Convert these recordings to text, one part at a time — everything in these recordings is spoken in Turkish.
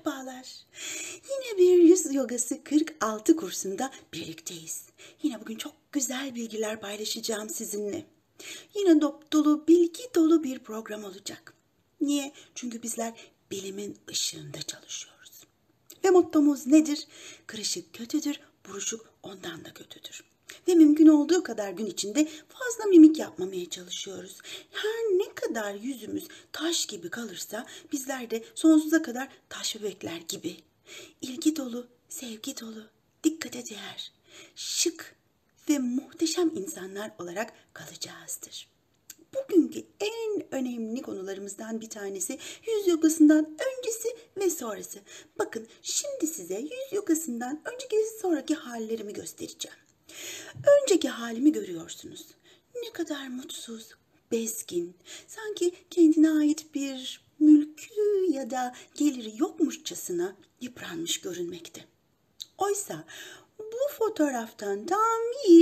Merhabalar. Yine bir yüz yogası 46 kursunda birlikteyiz. Yine bugün çok güzel bilgiler paylaşacağım sizinle. Yine dop dolu, bilgi dolu bir program olacak. Niye? Çünkü bizler bilimin ışığında çalışıyoruz. Ve mottomuz nedir? Kırışık kötüdür, buruşuk ondan da kötüdür. Ve mümkün olduğu kadar gün içinde fazla mimik yapmamaya çalışıyoruz. Her ne kadar yüzümüz taş gibi kalırsa bizler de sonsuza kadar taş bebekler gibi. İlgi dolu, sevgi dolu, dikkate değer, şık ve muhteşem insanlar olarak kalacağızdır. Bugünkü en önemli konularımızdan bir tanesi yüz yogasından öncesi ve sonrası. Bakın şimdi size yüz yogasından önceki ve sonraki hallerimi göstereceğim. Önceki halimi görüyorsunuz. Ne kadar mutsuz, bezgin, sanki kendine ait bir mülkü ya da geliri yokmuşçasına yıpranmış görünmekte. Oysa bu fotoğraftan tam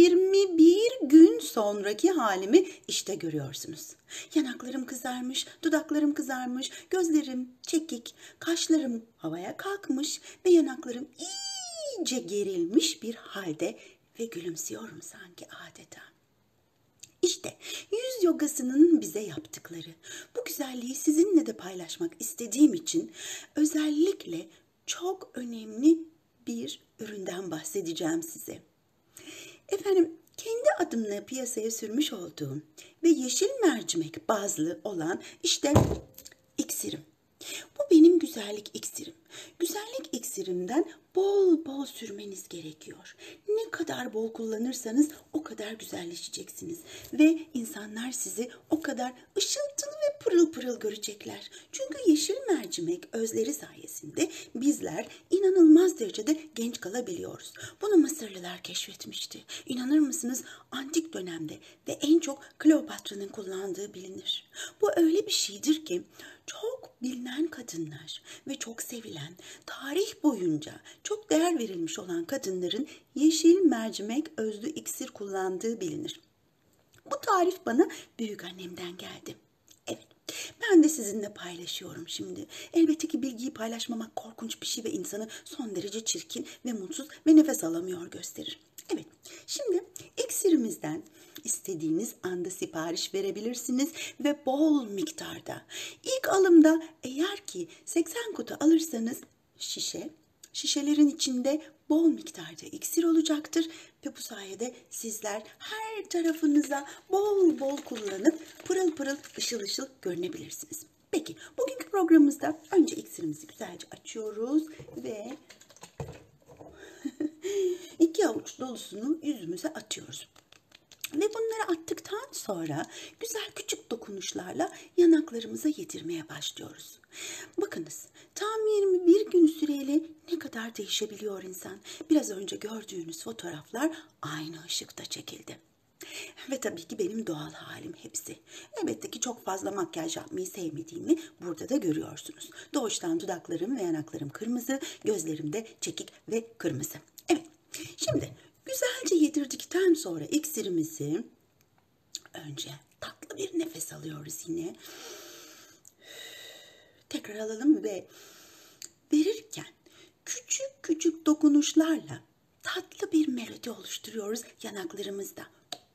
21 gün sonraki halimi işte görüyorsunuz. Yanaklarım kızarmış, dudaklarım kızarmış, gözlerim çekik, kaşlarım havaya kalkmış ve yanaklarım iyice gerilmiş bir halde ve gülümsüyorum sanki adeta. İşte yüz yogasının bize yaptıkları. Bu güzelliği sizinle de paylaşmak istediğim için özellikle çok önemli bir üründen bahsedeceğim size. Efendim, kendi adımla piyasaya sürmüş olduğum ve yeşil mercimek bazlı olan işte iksirim. Bu benim güzellik iksirim. Güzellik iksirimden bol bol sürmeniz gerekiyor. Ne kadar bol kullanırsanız o kadar güzelleşeceksiniz. Ve insanlar sizi o kadar ışıltılı ve pırıl pırıl görecekler. Çünkü yeşil mercimek özleri sayesinde bizler inanılmaz derecede genç kalabiliyoruz. Bunu Mısırlılar keşfetmişti. İnanır mısınız? Antik dönemde ve en çok Kleopatra'nın kullandığı bilinir. Bu öyle bir şeydir ki çok bilinen kadınlar ve çok sevilen, tarih boyunca çok değer verilmiş olan kadınların yeşil mercimek özlü iksir kullandığı bilinir. Bu tarif bana büyükannemden geldi. Evet, ben de sizinle paylaşıyorum şimdi. Elbette ki bilgiyi paylaşmamak korkunç bir şey ve insanı son derece çirkin ve mutsuz ve nefes alamıyor gösterir. Evet, şimdi iksirimizden istediğiniz anda sipariş verebilirsiniz ve bol miktarda. İlk alımda eğer ki 80 kutu alırsanız şişelerin içinde bol miktarda iksir olacaktır ve bu sayede sizler her tarafınıza bol bol kullanıp pırıl pırıl ışıl ışıl görünebilirsiniz. Peki bugünkü programımızda önce iksirimizi güzelce açıyoruz ve 2 avuç dolusunu yüzümüze atıyoruz. Ve bunları attıktan sonra güzel küçük dokunuşlarla yanaklarımıza yedirmeye başlıyoruz. Bakınız, tam 21 gün süreyle ne kadar değişebiliyor insan. Biraz önce gördüğünüz fotoğraflar aynı ışıkta çekildi. Ve tabii ki benim doğal halim hepsi. Elbette ki çok fazla makyaj yapmayı sevmediğimi burada da görüyorsunuz. Doğuştan dudaklarım ve yanaklarım kırmızı, gözlerim de çekik ve kırmızı. Evet, şimdi güzelce yedirdikten sonra iksirimizi önce tatlı bir nefes alıyoruz yine. Tekrar alalım ve verirken küçük küçük dokunuşlarla tatlı bir melodi oluşturuyoruz yanaklarımızda.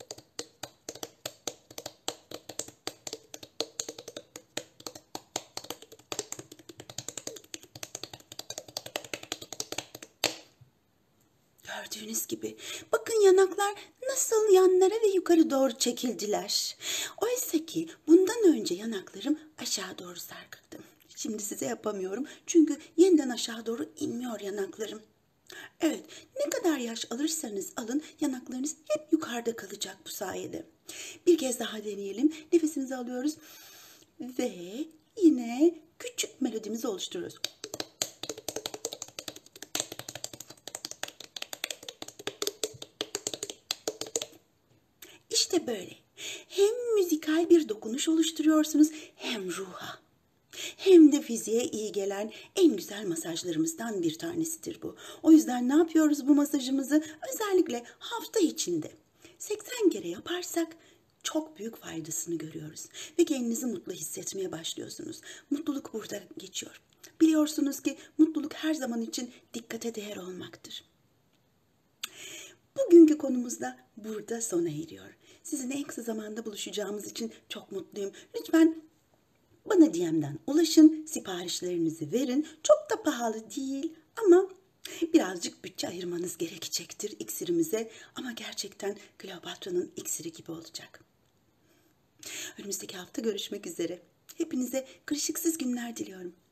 Gördüğünüz gibi bakın yanaklar nasıl yanlara ve yukarı doğru çekildiler. Oysa ki bundan önce yanaklarım aşağı doğru sarkıktı. Şimdi size yapamıyorum çünkü yeniden aşağı doğru inmiyor yanaklarım. Evet, ne kadar yaş alırsanız alın yanaklarınız hep yukarıda kalacak bu sayede. Bir kez daha deneyelim. Nefesimizi alıyoruz ve yine küçük melodimizi oluşturuyoruz. İşte böyle. Hem müzikal bir dokunuş oluşturuyorsunuz hem ruha. Hem de fiziğe iyi gelen en güzel masajlarımızdan bir tanesidir bu. O yüzden ne yapıyoruz bu masajımızı? Özellikle hafta içinde 80 kere yaparsak çok büyük faydasını görüyoruz ve kendinizi mutlu hissetmeye başlıyorsunuz. Mutluluk burada geçiyor. Biliyorsunuz ki mutluluk her zaman için dikkate değer olmaktır. Bugünkü konumuz da burada sona eriyor. Sizinle en kısa zamanda buluşacağımız için çok mutluyum. Lütfen bana DM'den ulaşın, siparişlerinizi verin. Çok da pahalı değil ama birazcık bütçe ayırmanız gerekecektir iksirimize. Ama gerçekten Kleopatra'nın iksiri gibi olacak. Önümüzdeki hafta görüşmek üzere. Hepinize kırışıksız günler diliyorum.